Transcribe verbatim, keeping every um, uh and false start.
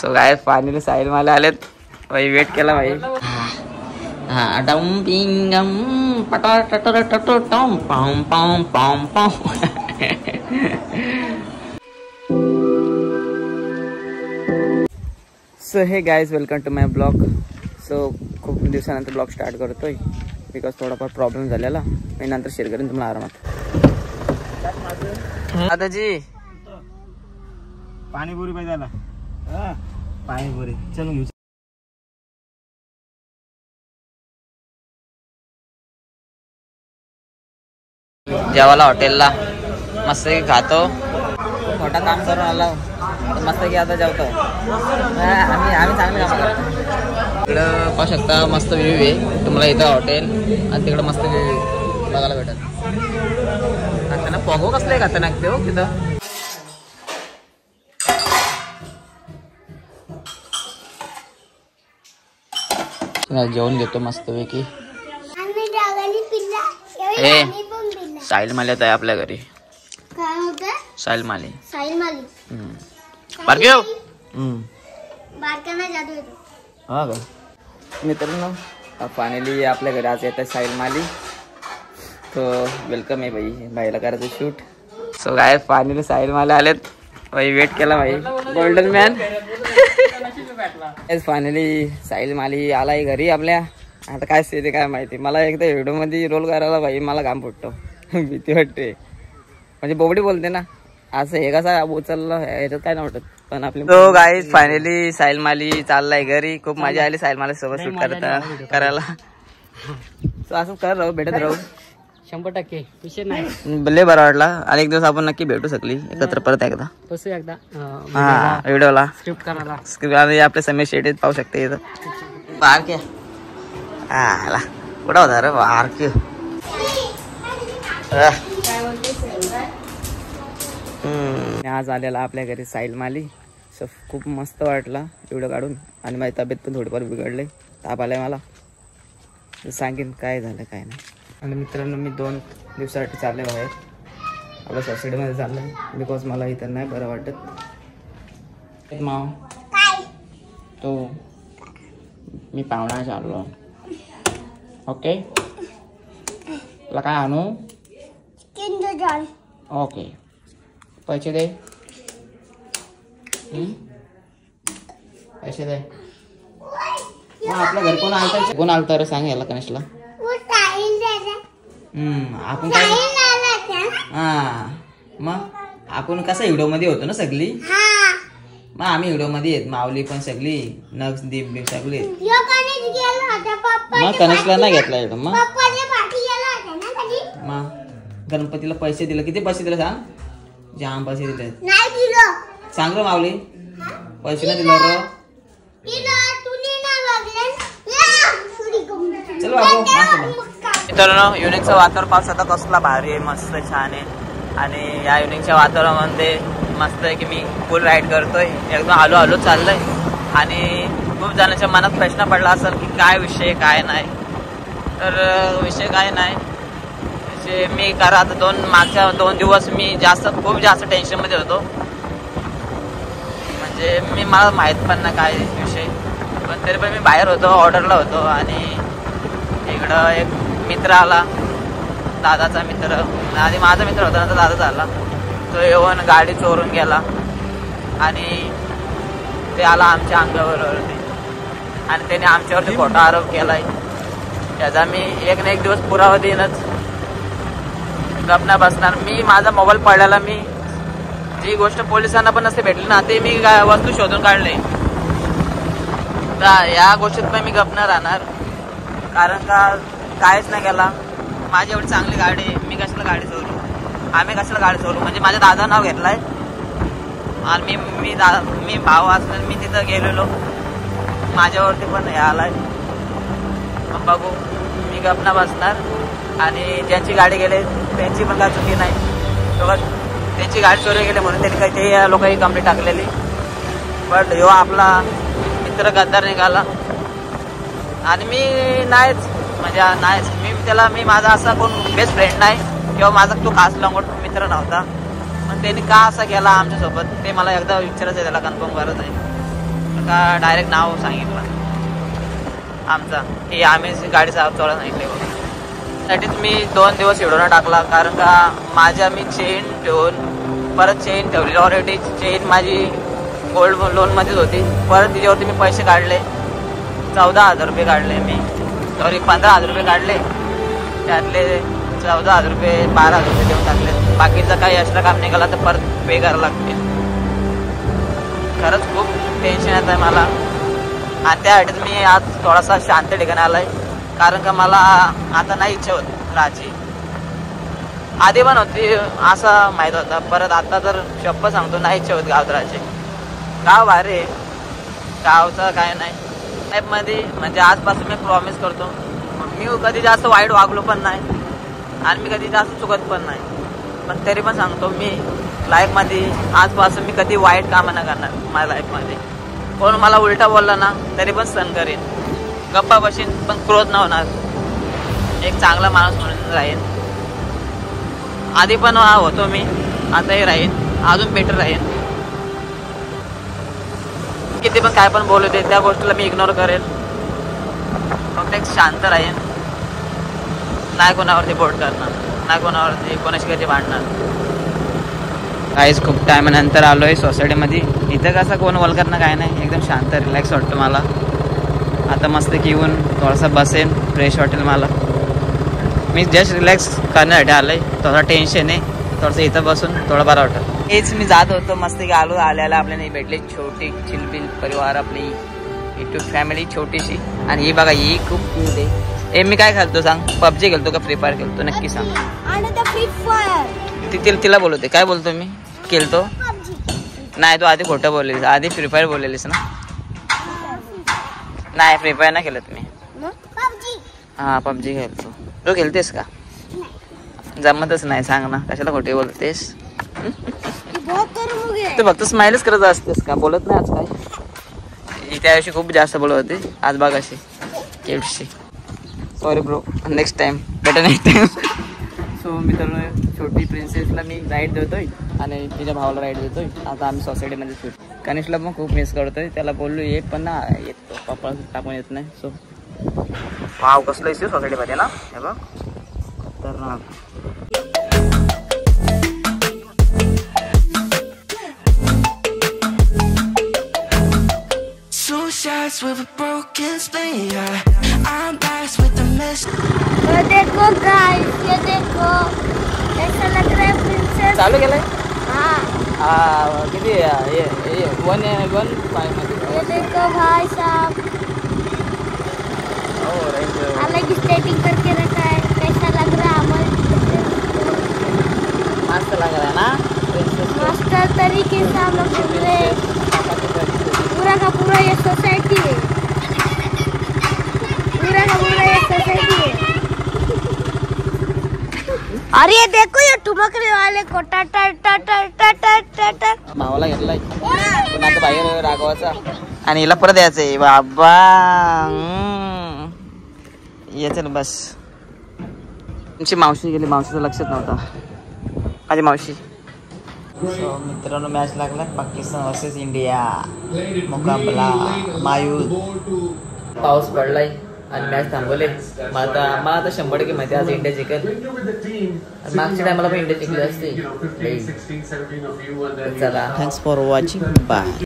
So guy finally Sahil मला आलेत भाई, वेट केला भाई. हा डम पिंगम पटा टटर टटर टम पम पम पम पम. So hey guys, welcome to my blog. So खूप दिवसानंतर ब्लॉग स्टार्ट करतोय बिकॉज थोडाफार प्रॉब्लेम झालेला. मी नंतर शेअर करेन तुम्हाला आरामात. दादाजी पाणीपुरी पाहिजे आला. हा पाणीपुरी चल घेऊ. जेवायला हॉटेलला मस्त खातो. मोठा काम करून आला मस्त की आता जेवतो. आम्ही आम्ही चांगलं काम करतो. इकडं पाहू शकता मस्त व्ह्यू आहे तुम्हाला इथं हॉटेल, आणि तिकडं मस्त व्ह्यू बघायला भेटत. आता पोगो कसलं खाता नागते हो तिथं. जेवण घेतो मस्त पैकी. ए साहिल माली आहे आपल्या घरी. काय होतं? साहिल माली. साहिल माली. बारके हो. बारकांना जादू येतो. हा का मित्रांनो, फायनली आपल्या घरी आज येत साहिल माली. तो वेलकम आहे भाई, भाईला करायचं shoot. So guy finally Sahil Mali आलेत भाई, वेट केला भाई. Golden man. Finally Sahil Mali आलाय घरी आपल्या. आता काय स्थिती काय माहिती. मला एकदा व्हिडिओ मध्ये रोल करायला भाई मला घाम फुटतो. भीती वाटते. म्हणजे बोबडी बोलते ना असं, हे कसा उचललं ह्याच्यात काय नाही वाटत. पण आपली तो गाईज फायनली साहिल माली चाललाय घरी. खूप मजा आली साहिल माली सोबत शूट करता करायला. सो असं कर राहू, भेटत राहू. शंभर टक्के विषय नाही. लय बरं वाटला. आणि एक दिवस आपण नक्की भेटू शकली एकत्र परत एकदा. बसू एकदा हा व्हिडिओला स्क्रिप्ट करायला. स्क्रिप्ट आणि आपले समीर शेट्टी पाहू शकते इथं. बारक्या आला कुठं होता रे बारक्य. आज आलेला आपल्या घरी साहिल माली. सो खूप मस्त वाटला व्हिडिओ काढून. आणि माझी तब्येत पण थोडीफार बिघडली, ताप आलाय मला. सांगेन काय झालं काय नाही. आणि मित्रांनो, मी दोन दिवसासाठी चालले बाहेर आपल्या सोसायटीमध्ये चाललंय बिकॉज मला इथं नाही बरं वाटत. माव तो मी पाहुणा चाललो. ओके तुला काय आणू? ओके पैसे दे. पैसे दे. मग आपल्या घरी कोण आलता? कोण आलता रे सांग याला कनेशला. हम्म आपण काय हा मग आपण कसं व्हिडिओ मध्ये होतो ना सगळी. मग आम्ही व्हिडिओ मध्ये येत माऊली पण सगळी नक्स दीप बीप सगळी. मग कनेशला नाही घेतला एकदम. मग मग गणपतीला पैसे दिले. किती पैसे दिले सांग? जाम पैसे दिले. सांग रे माऊली, पैसे नाही दिलं र. चल बाबू. मित्रांनो, युनिकचं वातावरण पावसाचा कसला भारी आहे, मस्त छान आहे. आणि या युनिकच्या वातावरणामध्ये मस्त आहे की मी फुल राईड करतोय. एकदम हळू हळू चाललंय. आणि खूप जणांच्या मनात प्रश्न पडला असेल की काय विषय काय नाही. तर विषय काय नाही विषय मी करा आता दोन मागच्या दोन दिवस मी जास्त खूप जास्त टेन्शनमध्ये होतो. म्हणजे मी मला माहीत पण नाही काय विषय. पण तरी पण मी बाहेर होतो, ऑर्डरला होतो. आणि इकडं एक मित्र आला, दादाचा मित्र. आधी माझा मित्र होता, नंतर दादाचा आला. तो येऊन गाडी चोरून गेला आणि ते आला आमच्या अंगावरती. आणि त्याने आमच्यावरती खोटा आरोप केलाय. त्याचा मी एक ना एक दिवस पुरावा देईनच. गपना बसणार. मी माझा मोबाईल पडल्याला मी जी गोष्ट पोलिसांना पण नसते भेटली ना, ते मी वस्तू शोधून काढले. तर या गोष्टीत पण मी गपना राहणार. कारण का काहीच नाही केला. माझी एवढी चांगली गाडी, मी कशाला गाडी चोरू? आम्ही कशाला गाडी चोरू? म्हणजे माझ्या दादा नाव घेतलंय. आणि मी मी दा मी भाव असलं मी तिथं गेलेलो, माझ्यावरती पण हे आलाय. मग बघू, मी गपना बसणार. आणि ज्यांची गाडी गेले त्यांची पण काय चुकी नाही. त्यांची गाडी चोरी गेली म्हणून त्यांनी काही ते लोकांनी कंप्लेंट टाकलेली. बट ह्यो आपला मित्र गद्दार निघाला. आणि मी नाहीच म्हणजे नाहीच मी त्याला मी माझा असा कोण बेस्ट फ्रेंड नाही किंवा माझा तो खास लंगोट मित्र नव्हता. पण त्यांनी का असा केला आमच्यासोबत ते मला एकदा विचारायचं आहे, त्याला कन्फर्म करत आहे. का डायरेक्ट नाव सांगितलं आमचा की आम्ही गाडी चोळा सांगितले त्यासाठीच मी दोन दिवस व्हिडिओ टाकला. कारण का माझ्या मी चेन ठेवून परत चेन ठेवली ऑलरेडी. चेन माझी गोल्ड लोनमध्येच होती. परत तिच्यावरती मी पैसे काढले चौदा हजार रुपये काढले मी सॉरी पंधरा हजार रुपये काढले. त्यातले चौदा हजार रुपये बारा हजार रुपये देऊन टाकले. बाकीचं काही एक्स्ट्रा काम निघाला तर परत पे करावं लागते. खरंच खूप टेन्शन येत आहे मला आणि त्यासाठीच मी आज थोडासा शांत ठिकाणी आलाय. कारण का मला आता नाही इच्छा होत राहायची. आधी पण होती असं माहीत होता. परत आता तर शप्प सांगतो नाही इच्छा होत गावात राहायची. गाव भारी आहे गावचं काय नाही लाईफमध्ये. म्हणजे आजपासून मी प्रॉमिस करतो मी कधी जास्त वाईट वागलो पण नाही आणि मी कधी जास्त चुकत पण नाही. पण तरी पण सांगतो मी लाईफमध्ये आजपासून मी कधी वाईट कामं नाही करणार. माझ्या लाईफमध्ये कोण मला उलटा बोलला ना तरी पण सहन करीन. गप्पा बशीन पण क्रोध न होणार. एक चांगला माणूस म्हणून राहीन. आधी पण होतो मी आताही राहीन अजून बेटर राहीन. किती पण काय पण बोलू दे त्या गोष्टीला मी इग्नोर करेन. फक्त एक शांत राहीन. नाही कोणावरती बोट करणार नाही कोणावरती कोणाशी कधी भांडणार. काहीच खूप टायमानंतर आलो आहे सोसायटीमध्ये. इथं कसं कोण वलकर ना काय नाही एकदम शांत रिलॅक्स वाटतं मला. आता मस्त घेऊन थोडासा बसेन फ्रेश वाटेल मला. मी जस्ट रिलॅक्स करण्यासाठी आलो आहे. थोडा टेन्शन आहे थोडंसं इथं बसून थोडं बरं वाटतं. हेच मी जात होतो मस्त की आलो आल्याला आपल्याला भेटले छोटी चिलबिल परिवार आपली युट्यूब फॅमिली छोटीशी. आणि ही बघा ही खूप क्यूट आहे. ए मी काय खेळतो सांग पबजी खेळतो का फ्री फायर खेळतो नक्की सांग. ती तिला तिला बोलवते काय बोलतो मी खेळतो नाही. तू आधी खोटं बोललेलीस आधी फ्री फायर बोललेलीस ना. नाही फ्री फायर नाही खेळत मी. हा पबजी खेळतो. तू खेळतेस का जमतच नाही सांग ना कशाला खोटे बोलतेस. तू फक्त स्माइलच करत असतेस का बोलत नाही आज काय. त्या दिवशी खूप जास्त बोलत होते आज बघ अशी केटशी. Sorry bro next time better next time. So मित्रांनो छोटी प्रिन्सेसला मी राईड देतोय आणि तिच्या भावाला राईड देतोय. आता आम्ही सोसायटीमध्ये फिरतो. कनिष्ठला पण खूप मिस करतोय. त्याला बोललो ये पण ना येतो पप्पा टाकून येत नाही. सो भाव कसलं येतो सोसायटीमध्ये ना हे बघ तर ना. With a broken spleen, yeah. I'm back with the mess. ये देखो गाइस ये देखो कैसा लग रहा है प्रिंसेस. चालू केलंय हाँ हा किती ये ये वन वन फाइव मध्ये. ये देखो भाई साहब अलग स्केटिंग करके रखा है. कैसा लग रहा है हमारे मस्त लग रहा है ना. मस्त तरीके से हम लोग घूम रहे हैं. पूरा का पूरा ये सोसाइटी है. पूरा का पूरा ये सोसाइटी है. अरे ये देखो ये ठुमकने वाले को टा टा टा टा टा टा टा टा. भावाला घेतलाय पण आता बाहेर राघवाचा आणि हिला परत यायचंय बाबा. येते ना बस. तुमची मावशी गेली मावशीचं लक्षात नव्हता माझी मावशी. सो मित्रांनो मॅच लागला पाकिस्तान वर्सेस इंडिया मुकाबला मायूर. पाऊस पडलाय आणि मॅच थांबवले. मग आता मला आता शंभर टक्के माहिती आज इंडिया जिंकेल. मागच्या टायमाला पण इंडिया जिंकली असते. चला थँक्स फॉर वॉचिंग बाय.